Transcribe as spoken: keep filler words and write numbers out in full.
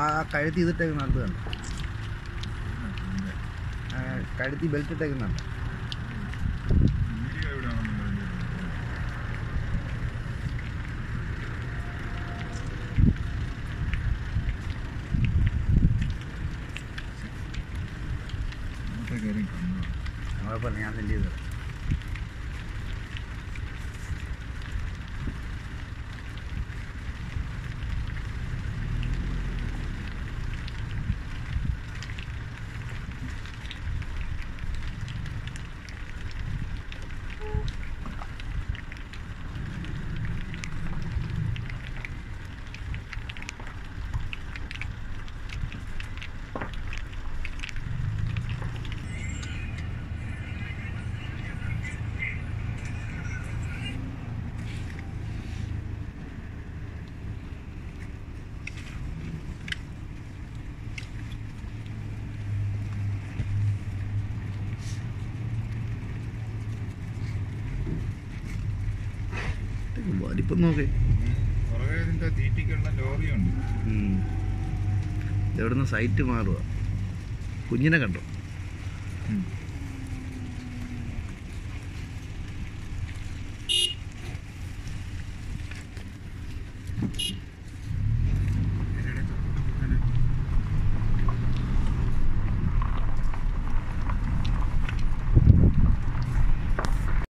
ആ കഴുത്തി ഇതിട്ടേക്കുന്നുണ്ട് കണ്ടോ, കഴുത്തി ബെൽറ്റ് ഇട്ടേക്കുന്നുണ്ട്. കുഴപ്പമില്ല, ഞാൻ സെൻഡ് ചെയ്തു. വലിപ്പം നോക്കേ, എവിടുന്ന് സൈറ്റ് മാറുക. കുഞ്ഞിനെ കണ്ടോ?